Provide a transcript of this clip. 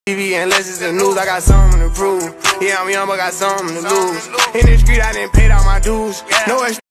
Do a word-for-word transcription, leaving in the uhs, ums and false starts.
T V unless it's the news, I got something to prove. Yeah, I'm young, but got something to lose. In the street, I didn't pay all my dues. No